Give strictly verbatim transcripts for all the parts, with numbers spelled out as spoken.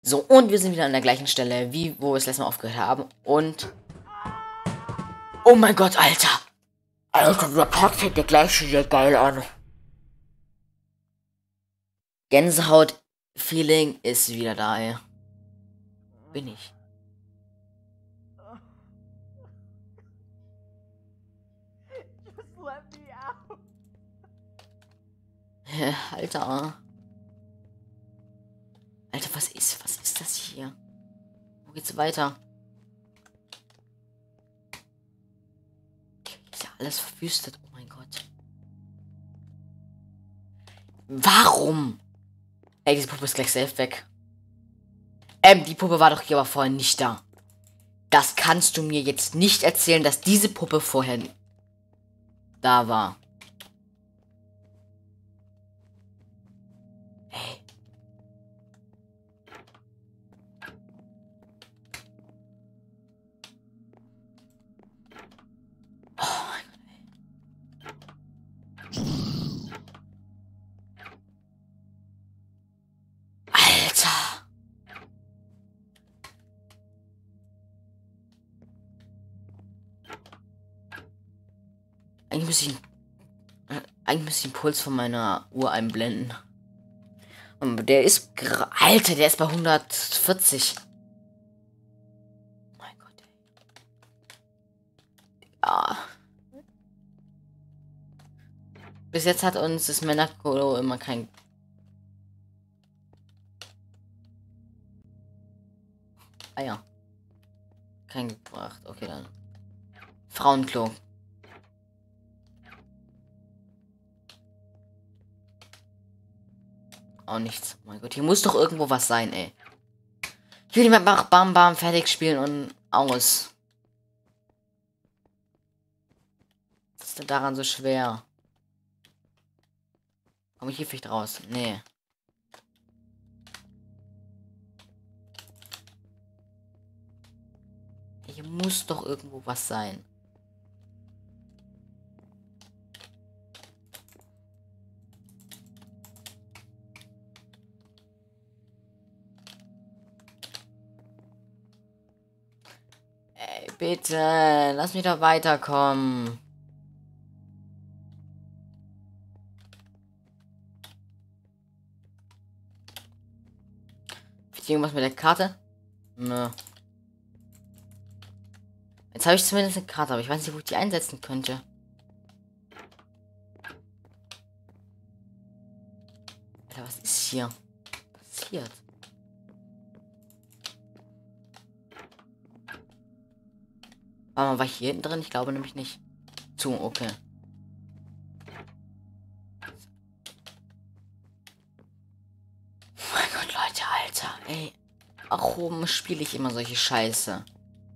So, und wir sind wieder an der gleichen Stelle, wie wo wir es letztes Mal aufgehört haben. Und... Oh mein Gott, Alter! Alter, der Park fängt der gleiche hier geil an. Gänsehaut-Feeling ist wieder da, ey. Bin ich. Alter. Alter, was ist, was ist das hier? Wo geht's weiter? Ist ja alles verwüstet. Oh mein Gott. Warum? Ey, diese Puppe ist gleich selbst weg. Ähm, die Puppe war doch hier aber vorher nicht da. Das kannst du mir jetzt nicht erzählen, dass diese Puppe vorher da war. Ey. Oh mein Gott, ey. Alter. Eigentlich muss ich, äh, eigentlich muss ich den Puls von meiner Uhr einblenden. Und der ist, Alter, der ist bei hundertvierzig. Oh mein Gott, ey. Ja. Bis jetzt hat uns das Männerkolo immer kein... Ah ja. Kein gebracht. Okay, dann. Frauenklo. Auch nichts. Oh mein Gott, hier muss doch irgendwo was sein, ey. Ich will nicht mehr bam bam fertig spielen und aus. Was ist denn daran so schwer? Komm ich hier vielleicht raus? Nee. Hier muss doch irgendwo was sein. Ey, bitte, lass mich doch weiterkommen. Irgendwas mit der Karte? Nö. Jetzt habe ich zumindest eine Karte, aber ich weiß nicht, wo ich die einsetzen könnte. Alter, was ist hier passiert? Warte mal, war ich hier hinten drin? Ich glaube nämlich nicht. Zu, okay. Oh mein Gott, Leute, Alter, ey. Warum spiele ich immer solche Scheiße?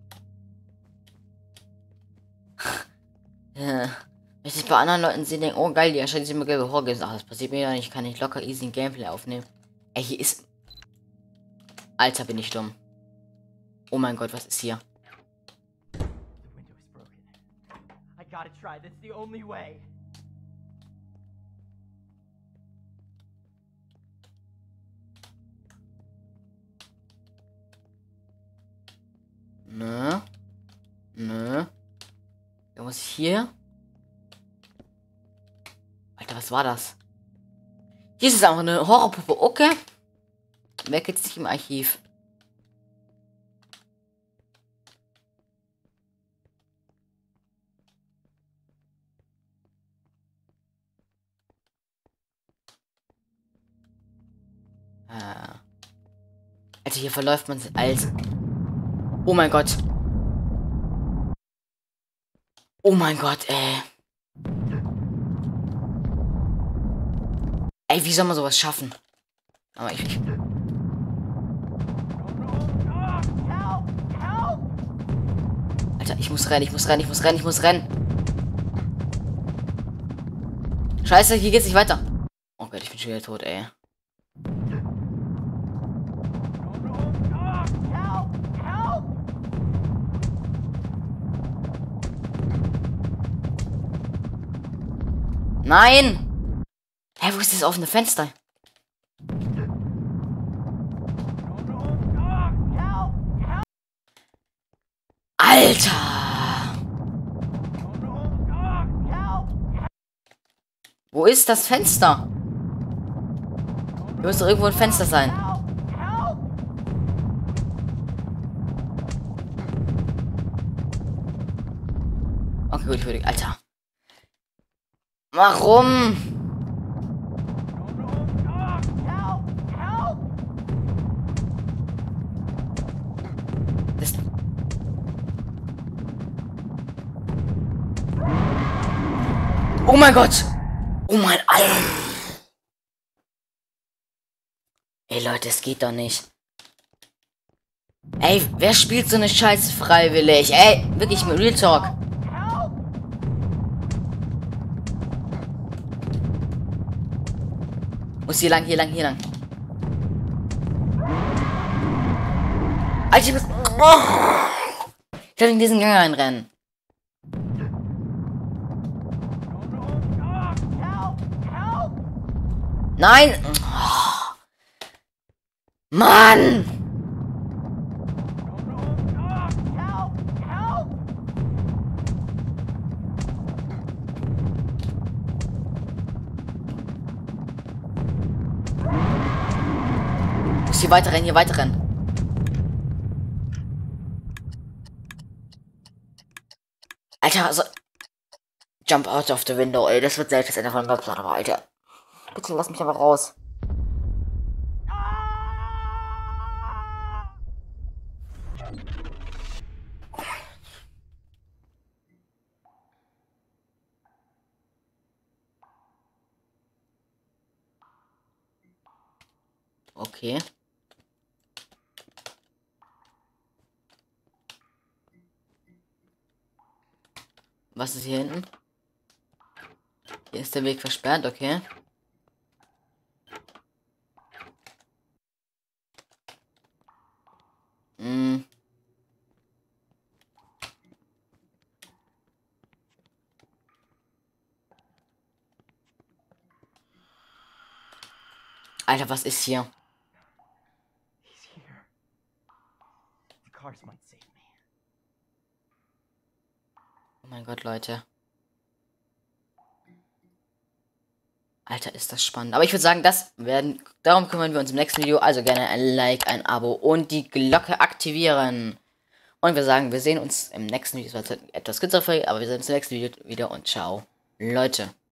Ja. Wenn ich bei anderen Leuten sehe, denke, oh geil, die erscheinen sich immer gelbe Horgames. Ach, das passiert mir ja nicht. Ich kann nicht locker easy ein Gameplay aufnehmen. Ey, hier ist... Alter, bin ich dumm. Oh mein Gott, was ist hier? Nö. Nö. Irgendwas hier? Alter, was war das? Hier ist es einfach eine Horrorpuppe. Okay. Wer geht's nicht im Archiv? Ah. Alter, hier verläuft man als... Oh mein Gott. Oh mein Gott, ey. Ey, wie soll man sowas schaffen? Aber ich... ich Alter, ich muss rennen, ich muss rennen, ich muss rennen, ich muss rennen. Scheiße, hier geht's nicht weiter. Oh Gott, ich bin schon wieder tot, ey. Nein! Hä, wo ist das offene Fenster? Alter! Wo ist das Fenster? Hier muss doch irgendwo ein Fenster sein. Okay, gut, ich würde... Alter. Warum? Das... Oh mein Gott! Oh mein Alter! Ey Leute, es geht doch nicht. Ey, wer spielt so eine Scheiße freiwillig? Ey, wirklich mit Real Talk. Muss hier lang, hier lang, hier lang. Alter, ich muss... Oh. Ich will in diesen Gang reinrennen. Nein! Oh. Mann! Ich muss hier weiter rennen, hier weiter rennen. Alter, also... Jump out of the window, ey. Das wird selbst das Ende von dem Website, aber Alter. Bitte lass mich aber raus. Okay. Was ist hier hinten? Hier ist der Weg versperrt, okay. Hm. Alter, was ist hier? Oh mein Gott, Leute. Alter, ist das spannend. Aber ich würde sagen, das werden, darum kümmern wir uns im nächsten Video. Also gerne ein Like, ein Abo und die Glocke aktivieren. Und wir sagen, wir sehen uns im nächsten Video. Das war etwas kürzer, aber wir sehen uns im nächsten Video wieder und ciao, Leute.